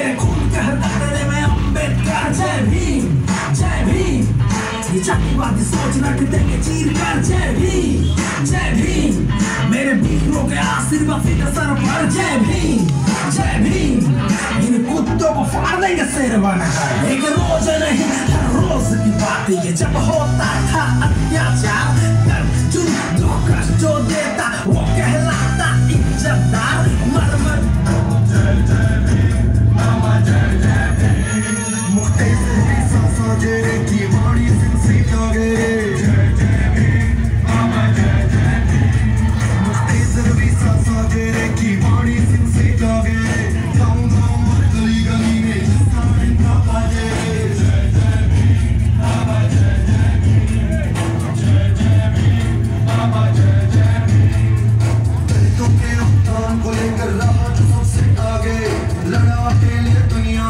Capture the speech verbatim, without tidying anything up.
मेरे खून के हर धड़कने में अम्बेडकर। जय भीम जय भीम, ये जातिवादी सोच रख देंगे चीर कर। जय भीम जय भीम, मेरे वीरों के आशीर्वाद सीधे सर पर। जय भीम जय भीम, इन कुत्तों को फाड़ देंगे सिर बनाकर। एक रोज नहीं हर रोज की बात ये, जब होता था अत्याचार दर्द जुर्म धोखा जो देता वो कहलाता इज्जतदार। मर मर जय जय भीम, मामा जय जय भीम, मुख्तसर की सांसों जेरे की वाणी सिंह जागे। जय जय भीम, मामा जय जय भीम, मुख्तसर की सांसों जेरे की वाणी सिंह जागे। गाँव गाँव और गली गली में सारे पापा जय। जय जय भीम, मामा जय जय भीम, जय जय भीम, मामा जय जय भीम। दलितों के उत्थान को लेकर रहा जो सबसे आगे, लड़ा के लिए दुनिया